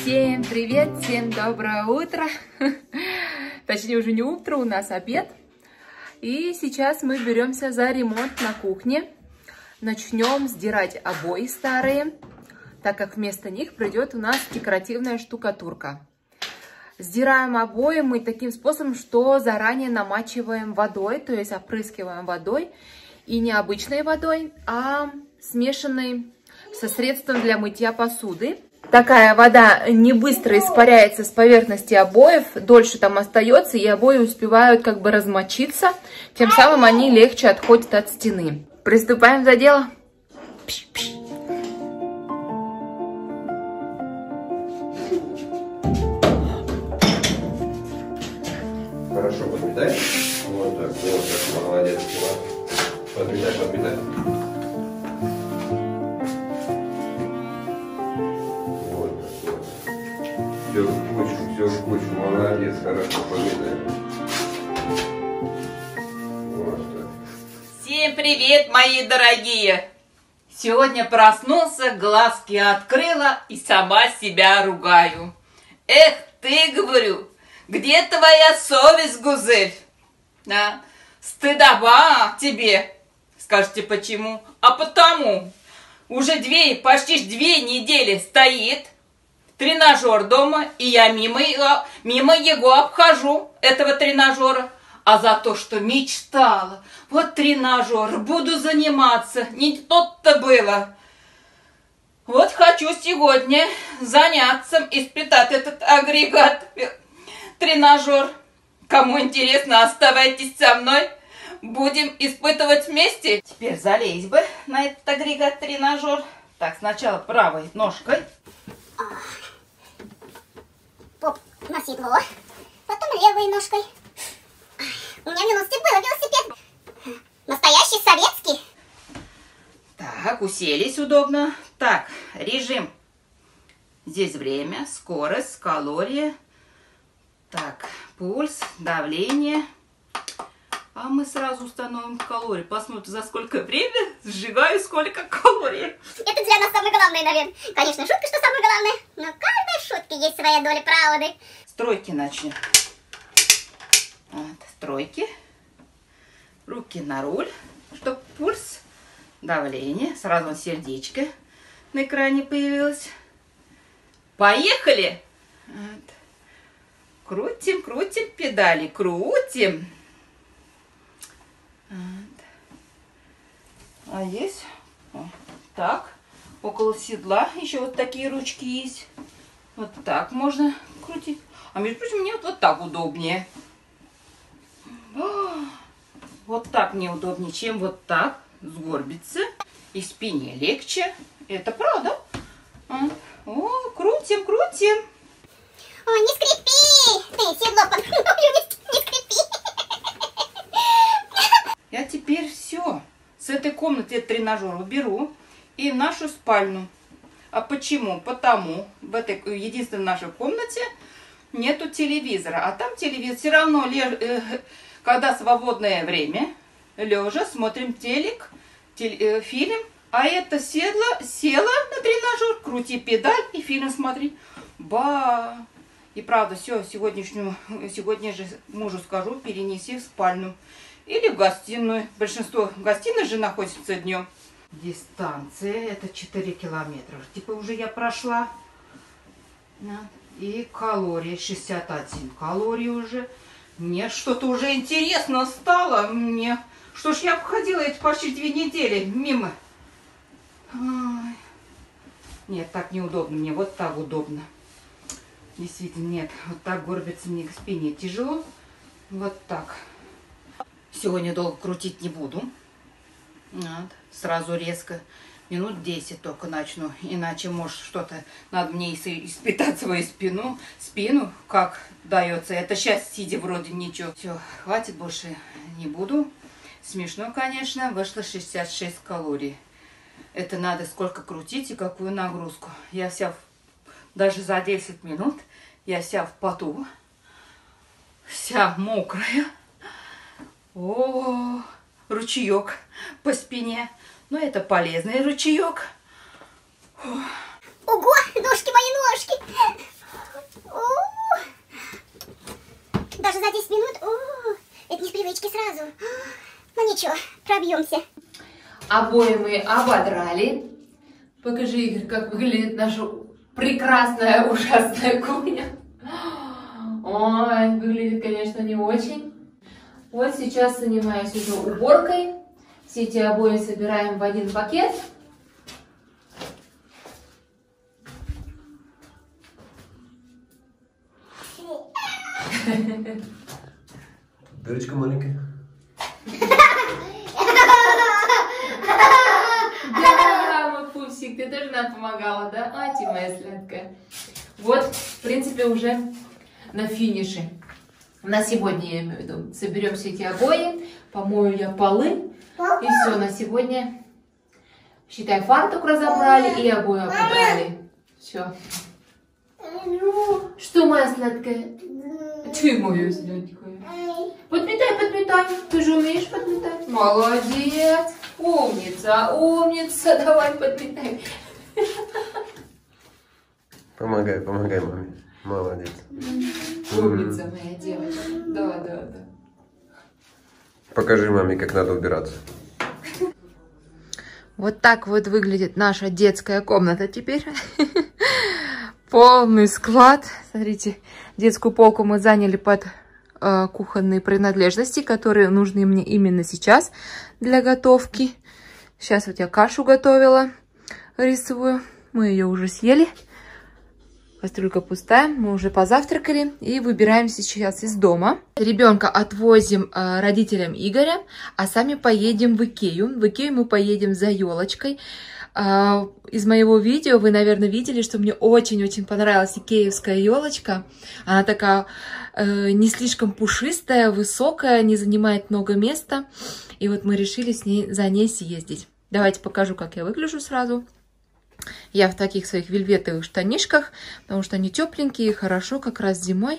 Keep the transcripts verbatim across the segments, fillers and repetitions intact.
Всем привет, всем доброе утро. Точнее, уже не утро, у нас обед. И сейчас мы беремся за ремонт на кухне. Начнем сдирать обои старые, так как вместо них придет у нас декоративная штукатурка. Сдираем обои мы таким способом, что заранее намачиваем водой, то есть опрыскиваем водой. И не обычной водой, а смешанной со средством для мытья посуды. Такая вода не быстро испаряется с поверхности обоев, дольше там остается, и обои успевают как бы размочиться, тем самым они легче отходят от стены. Приступаем за дело. Хорошо подметай. Вот так, вот так, молодец. Подметай, подметай. Все в кучу, все в кучу, молодец, хорошо, подметай. Вот так. Всем привет, мои дорогие! Сегодня проснулся, глазки открыла и сама себя ругаю. Эх ты, говорю, где твоя совесть, Гузель? А? Стыдоба тебе. Скажете, почему? А потому. Уже две, почти две недели стоит тренажер дома, и я мимо его, мимо его обхожу, этого тренажера. А за то, что мечтала, вот тренажер, буду заниматься, не то-то было. Вот хочу сегодня заняться, испытать этот агрегат, тренажер. Кому интересно, оставайтесь со мной, будем испытывать вместе. Теперь залезть бы на этот агрегат тренажер. Так, сначала правой ножкой. Поп на седло, потом левой ножкой. У меня милостив был велосипед. Настоящий советский. Так, уселись удобно. Так, режим. Здесь время, скорость, калории. Так, пульс, давление. А мы сразу установим калории. Посмотрим, за сколько время сжигаю сколько калорий. Это для нас самое главное, наверное. Конечно, шутка, что самое главное. Но в каждой шутке есть своя доля правды. Стройки начнем. Вот, стройки. Руки на руль, чтобы пульс, давление. Сразу сердечко на экране появилось. Поехали! Вот. Крутим, крутим педали, крутим. Вот. А есть вот так, около седла еще вот такие ручки есть. Вот так можно крутить. А между прочим, мне вот, вот так удобнее. Вот так мне удобнее, чем вот так сгорбиться. И спине легче. Это правда. О, крутим, крутим. Ой, не скрипи! Ты, седло под ногою, не скрипи! Я теперь все. С этой комнаты этот тренажер уберу и в нашу спальню. А почему? Потому в этой единственной нашей комнате нету телевизора. А там телевизор все равно, когда свободное время, лежа, смотрим телек, теле, фильм. А это седло, села на тренажер, крути педаль и фильм смотри. Ба! И правда, все, сегодняшнюю, сегодня же мужу скажу, перенеси в спальню. Или в гостиную. Большинство в гостиной же находится днем. Дистанция это четыре километра. Типа уже я прошла. И калории шестьдесят один. Калории уже. Мне что-то уже интересно стало. Мне. Что ж я обходила эти почти две недели мимо. Ой. Нет, так неудобно. Мне вот так удобно. Действительно, нет. Вот так горбиться мне к спине тяжело. Вот так. Сегодня долго крутить не буду. Вот. Сразу резко. Минут десять только начну. Иначе, может, что-то надо мне испытать свою спину. Спину, как дается. Это сейчас сидя вроде ничего. Все, хватит, больше не буду. Смешно, конечно. Вышло шестьдесят шесть калорий. Это надо сколько крутить и какую нагрузку. Я вся, даже за десять минут, я вся в поту. Вся мокрая. О, ручеек по спине. Но это полезный ручеек. Ого, ножки мои, ножки! Даже за десять минут. У, это не с привычки сразу. Ну ничего, пробьемся. Обои мы ободрали. Покажи, Игорь, как выглядит наша прекрасная, ужасная кухня. Ой, выглядит, конечно, не очень. Вот сейчас занимаюсь уже уборкой. Все эти обои собираем в один пакет. Дырочка маленькая. Да, мой пупсик, ты тоже нам помогала, да? А, ты моя сладкая. Вот, в принципе, уже на финише. На сегодня, я имею в виду, соберем все эти обои, помою я полы, и все, на сегодня, считай, фартук разобрали и обои ободрали. Все. Что, моя сладкая? Ты моя сладкая. Подметай, подметай. Ты же умеешь подметать. Молодец. Умница, умница. Давай подметай. Помогай, помогай маме. Молодец. Умница моя девочка. Да, да, да. Покажи маме, как надо убираться. Вот так вот выглядит наша детская комната теперь. Полный склад. Смотрите, детскую полку мы заняли под э, кухонные принадлежности, которые нужны мне именно сейчас для готовки. Сейчас вот я кашу готовила рисовую. Мы ее уже съели. Кастрюлька пустая. Мы уже позавтракали и выбираемся сейчас из дома. Ребенка отвозим э, родителям Игоря, а сами поедем в Икею. В Икею мы поедем за елочкой. Uh, из моего видео вы, наверное, видели, что мне очень-очень понравилась икеевская елочка. Она такая uh, не слишком пушистая, высокая, не занимает много места. И вот мы решили с ней, за ней съездить. Давайте покажу, как я выгляжу сразу. Я в таких своих вельветовых штанишках, потому что они тепленькие, хорошо, как раз зимой.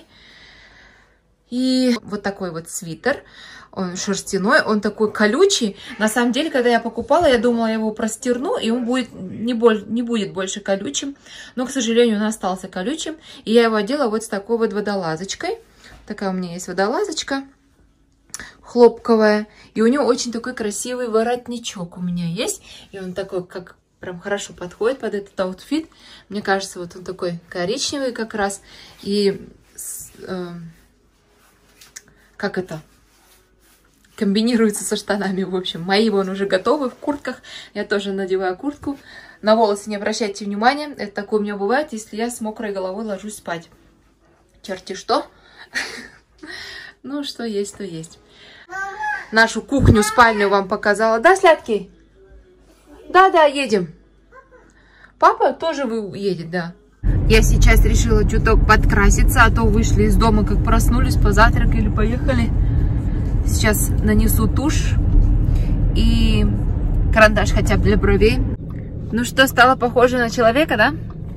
И вот такой вот свитер. Он шерстяной, он такой колючий. На самом деле, когда я покупала, я думала, я его простерну, и он будет не, боль, не будет больше колючим. Но, к сожалению, он остался колючим. И я его одела вот с такой вот водолазочкой. Такая у меня есть водолазочка хлопковая. И у него очень такой красивый воротничок у меня есть. И он такой, как прям хорошо подходит под этот аутфит. Мне кажется, вот он такой коричневый как раз. И э, как это... комбинируется со штанами, в общем. Мои вон уже готовы в куртках. Я тоже надеваю куртку. На волосы не обращайте внимания. Это такое у меня бывает, если я с мокрой головой ложусь спать. Черти что. Ну, что есть, то есть. Нашу кухню, спальню вам показала. Да, сладкий? Да-да, едем. Папа тоже едет, да. Я сейчас решила чуток подкраситься, а то вышли из дома, как проснулись, позавтракали, поехали. Сейчас нанесу тушь и карандаш хотя бы для бровей. Ну что, стало похоже на человека, да?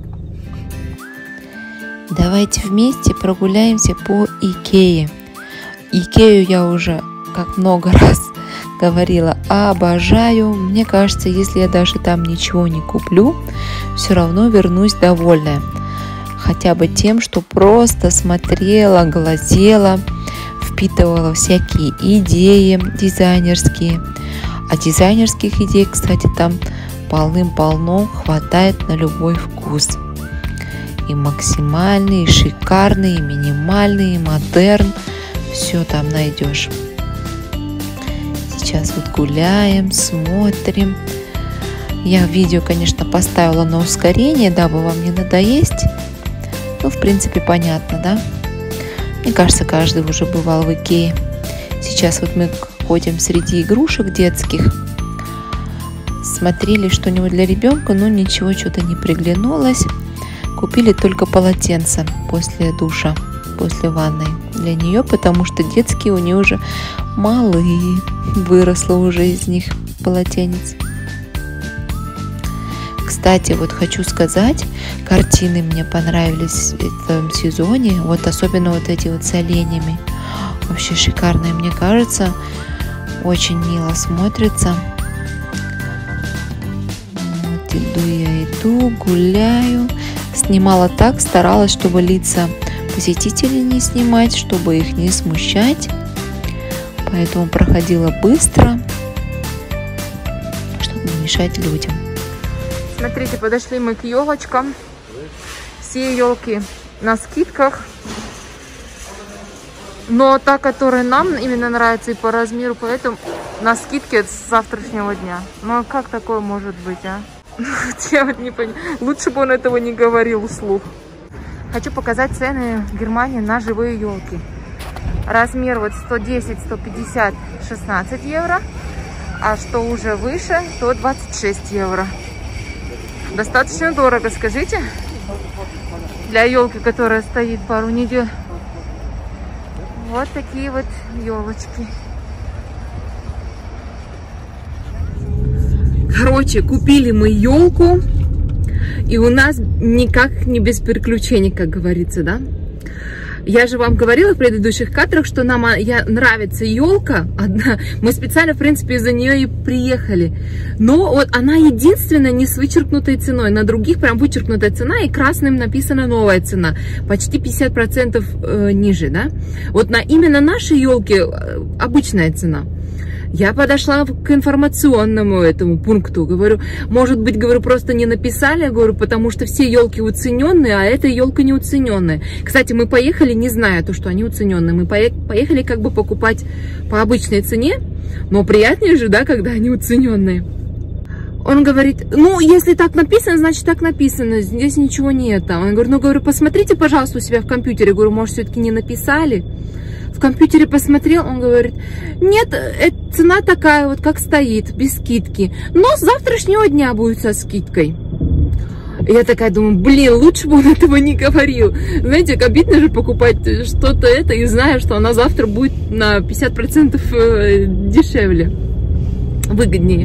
Давайте вместе прогуляемся по Икее. Икею я уже, как много раз говорила, обожаю. Мне кажется, если я даже там ничего не куплю, все равно вернусь довольная. Хотя бы тем, что просто смотрела, глазела, впитывала всякие идеи дизайнерские. А дизайнерских идей, кстати, там полным-полно, хватает на любой вкус. И максимальный, и шикарный, и минимальный, и модерн. Все там найдешь. Сейчас вот гуляем, смотрим. Я видео, конечно, поставила на ускорение, дабы вам не надоесть. Ну, в принципе, понятно, да? Мне кажется, каждый уже бывал в Икее. Сейчас вот мы ходим среди игрушек детских. Смотрели что-нибудь для ребенка, но ничего что-то не приглянулось. Купили только полотенце после душа, после ванной для нее, потому что детские у нее уже малые. Выросло уже из них полотенец. Кстати, вот хочу сказать, картины мне понравились в этом сезоне. Вот особенно вот эти вот с оленями. Вообще шикарные, мне кажется. Очень мило смотрится. Вот иду я, иду, гуляю. Снимала так, старалась, чтобы лица посетителей не снимать, чтобы их не смущать. Поэтому проходила быстро, чтобы не мешать людям. Смотрите, подошли мы к елочкам. Все елки на скидках. Но та, которая нам именно нравится и по размеру, поэтому на скидке с завтрашнего дня. Ну а как такое может быть, а? Я вот не понимаю. Лучше бы он этого не говорил вслух. Хочу показать цены в Германии на живые елки. Размер вот сто десять, сто пятьдесят, шестнадцать евро. А что уже выше, то двадцать шесть евро. Достаточно дорого, скажите? Для елки, которая стоит пару недель. Вот такие вот елочки. Короче, купили мы елку. И у нас никак не без приключений, как говорится, да? Я же вам говорила в предыдущих кадрах, что нам я, нравится елка одна. Мы специально, в принципе, из-за нее и приехали. Но вот она единственная не с вычеркнутой ценой. На других прям вычеркнутая цена и красным написана новая цена. Почти пятьдесят процентов э, ниже, да? Вот на именно нашей елке обычная цена. Я подошла к информационному этому пункту, говорю, может быть, говорю, просто не написали, говорю, потому что все елки уцененные, а эта елка не уцененная. Кстати, мы поехали, не зная то, что они уцененные, мы поехали как бы покупать по обычной цене, но приятнее же, да, когда они уцененные. Он говорит, ну, если так написано, значит так написано, здесь ничего нет. Он говорит, ну, говорю, посмотрите, пожалуйста, у себя в компьютере, говорю, может, все-таки не написали. В компьютере посмотрел, он говорит, нет, это цена такая вот, как стоит, без скидки. Но с завтрашнего дня будет со скидкой. Я такая думаю, блин, лучше бы он этого не говорил. Знаете, как обидно же покупать что-то это и зная, что она завтра будет на пятьдесят процентов дешевле, выгоднее.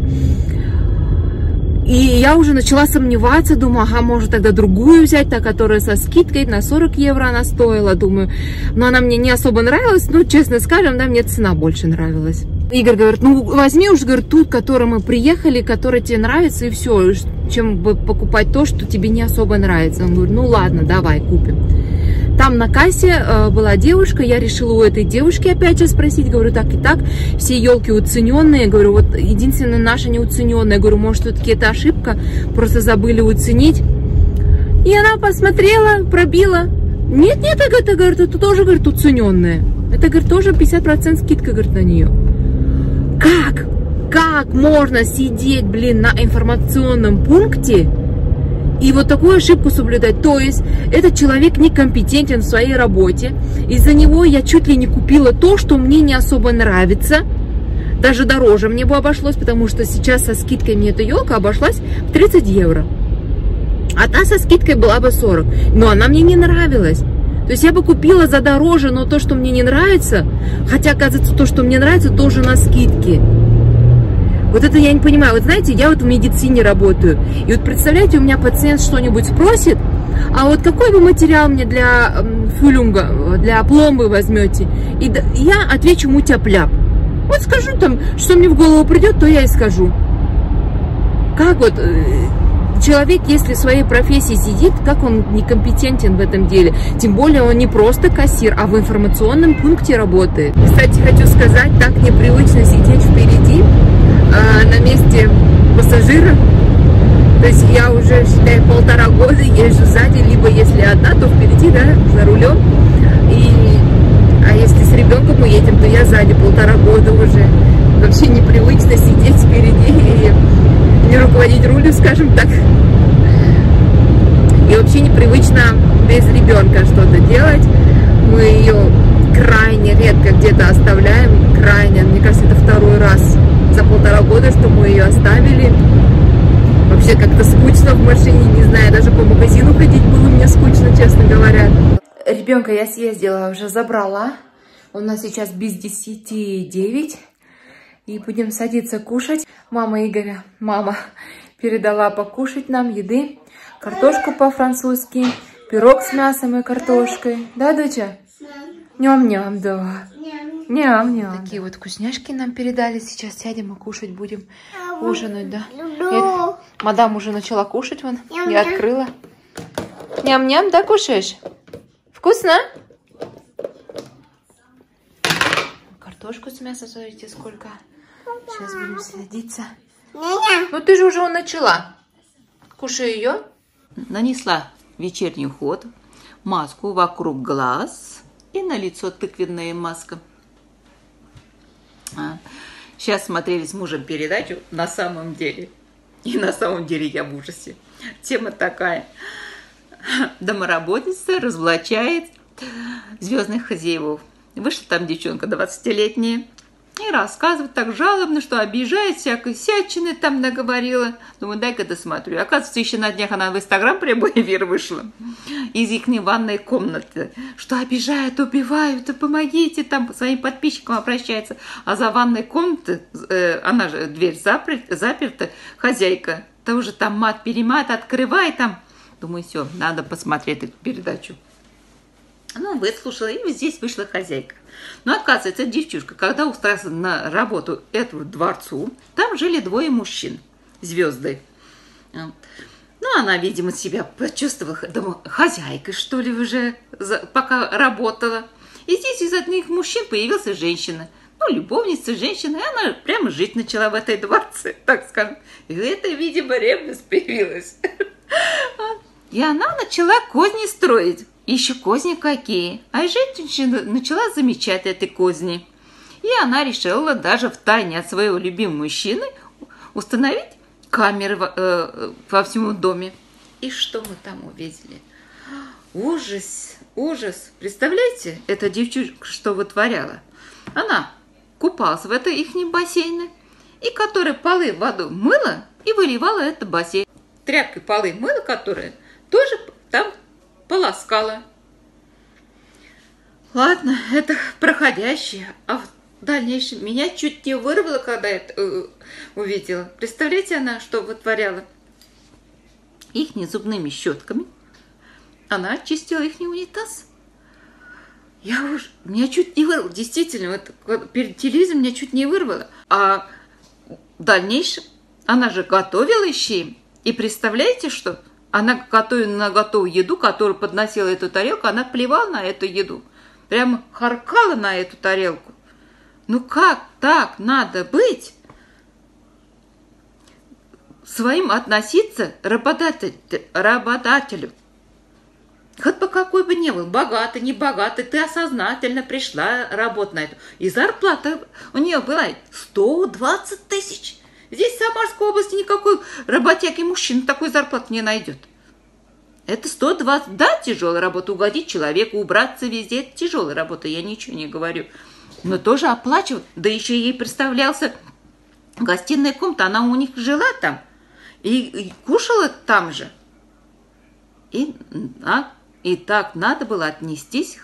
И я уже начала сомневаться, думаю, ага, может тогда другую взять, та, которая со скидкой, на сорок евро она стоила, думаю. Но она мне не особо нравилась, ну, честно скажем, да, мне цена больше нравилась. Игорь говорит, ну, возьми уж, говорит, ту, к которой мы приехали, которая тебе нравится, и все, чем покупать то, что тебе не особо нравится. Он говорит, ну, ладно, давай, купим. Там на кассе э, была девушка, я решила у этой девушки опять же спросить, говорю, так и так, все елки уцененные, говорю, вот единственная наша не уцененная, говорю, может, все-таки это ошибка, просто забыли уценить. И она посмотрела, пробила, нет, нет, это, говорит, это тоже, говорит, уцененная, это, говорит, тоже пятьдесят процентов скидка, говорит, на нее. Как? Как можно сидеть, блин, на информационном пункте и вот такую ошибку соблюдать? То есть этот человек некомпетентен в своей работе. Из-за него я чуть ли не купила то, что мне не особо нравится. Даже дороже мне бы обошлось, потому что сейчас со скидкой мне эта елка обошлась в тридцать евро. А та со скидкой была бы сорок. Но она мне не нравилась. То есть я бы купила за дороже, но то, что мне не нравится, хотя, оказывается, то, что мне нравится, тоже на скидке. Вот это я не понимаю. Вот знаете, я вот в медицине работаю. И вот представляете, у меня пациент что-нибудь спросит, а вот какой вы материал мне для фюлюнга, для пломбы возьмете? И я отвечу мутяп-ляп. Вот скажу там, что мне в голову придет, то я и скажу. Как вот человек, если в своей профессии сидит, как он некомпетентен в этом деле? Тем более он не просто кассир, а в информационном пункте работает. Кстати, хочу сказать, так непривычно сидеть впереди, на месте пассажира. То есть я уже, считай, полтора года езжу сзади, либо если одна, то впереди, да, за рулем. И, а если с ребенком мы едем, то я сзади полтора года уже. Вообще непривычно сидеть впереди и не руководить рулем, скажем так. И вообще непривычно без ребенка что-то делать. Мы ее крайне редко где-то оставляем, крайне, мне кажется, это второй раз за полтора года, что мы ее оставили. Вообще как-то скучно в машине, не знаю, даже по магазину ходить было мне скучно, честно говоря. Ребенка я съездила, уже забрала. У нас сейчас без десяти девять. И будем садиться кушать. Мама Игоря, мама передала покушать нам еды. Картошку по-французски, пирог с мясом и картошкой. Да, доча? Ням-ням, да. Ням-ням. Такие вот вкусняшки нам передали. Сейчас сядем и кушать будем. Ужинать, да. Это, мадам уже начала кушать, вон. Я открыла. Ням-ням, да, кушаешь? Вкусно? Картошку с мясом, смотрите, сколько. Сейчас будем садиться. Ну ты же уже начала. Кушай ее. Нанесла вечерний уход, маску вокруг глаз и на лицо тыквенная маска. А, сейчас смотрели с мужем передачу «На самом деле». И на самом деле я в ужасе. Тема такая. Домоработница разоблачает звездных хозяев. Вышла там девчонка двадцатилетняя и рассказывает так жалобно, что обижает всякой всячины там наговорила. Думаю, дай-ка досмотрю. Оказывается, еще на днях она в Инстаграм прямой эфир вышла из их ванной комнаты, что обижают, убивают, и помогите, там своим подписчикам обращается. А за ванной комнатой, э, она же, дверь запер, заперта, хозяйка, тоже там мат-перемат, открывай там. Думаю, все, надо посмотреть эту передачу. Ну, выслушала, и здесь вышла хозяйка. Но оказывается, девчушка, когда устроилась на работу этому дворцу, там жили двое мужчин, звезды. Ну, она, видимо, себя почувствовала, думаю, хозяйкой, что ли, уже, пока работала. И здесь из одних мужчин появилась женщина. Ну, любовница женщина, и она прямо жить начала в этой дворце, так скажем. И это, видимо, ревность появилась. И она начала козни строить. Еще козни какие. А женщина начала замечать эти козни. И она решила даже втайне от своего любимого мужчины установить камеры во, э, во всем доме. И что мы там увидели? Ужас, ужас. Представляете, эта девчушка что вытворяла? Она купалась в этой их бассейне, и которая полы в воду мыла и выливала это бассейн. Тряпкой полы мыла, которая тоже там полоскала. Ладно, это проходящее. А в дальнейшем меня чуть не вырвало, когда я это э, увидела. Представляете, она что вытворяла? Ихними зубными щетками она очистила ихний унитаз. Я уж, меня чуть не вырвало. Действительно, вот, перед телевизором меня чуть не вырвало. А в дальнейшем она же готовила еще им. И представляете, что? Она готовила на готовую еду, которую подносила эту тарелку, она плевала на эту еду. Прямо харкала на эту тарелку. Ну как так надо быть? Своим относиться работатель, работателю. Хоть по какой бы ни был, богатый, не богатый, ты осознательно пришла работать на это. И зарплата у нее была сто двадцать тысяч. Здесь в Самарской области никакой работяги мужчина такой зарплаты не найдет. Это сто двадцать, да, тяжелая работа, угодить человеку, убраться везде, это тяжелая работа, я ничего не говорю. Но тоже оплачивать, да еще ей представлялся гостиная комната, она у них жила там и, и кушала там же. И, а, и так надо было отнестись.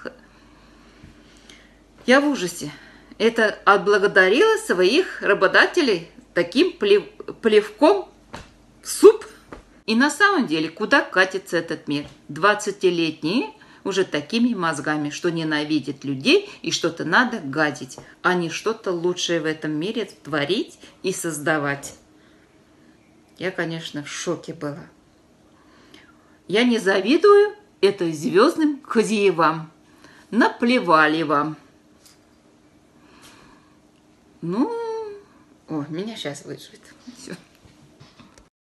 Я в ужасе. Это отблагодарила своих работодателей таким плев, плевком в суп. И на самом деле, куда катится этот мир? двадцатилетние уже такими мозгами, что ненавидят людей и что-то надо гадить, а не что-то лучшее в этом мире творить и создавать. Я, конечно, в шоке была. Я не завидую это звездным хозяевам. Наплевали вам. Ну, о, меня сейчас выживет. Все.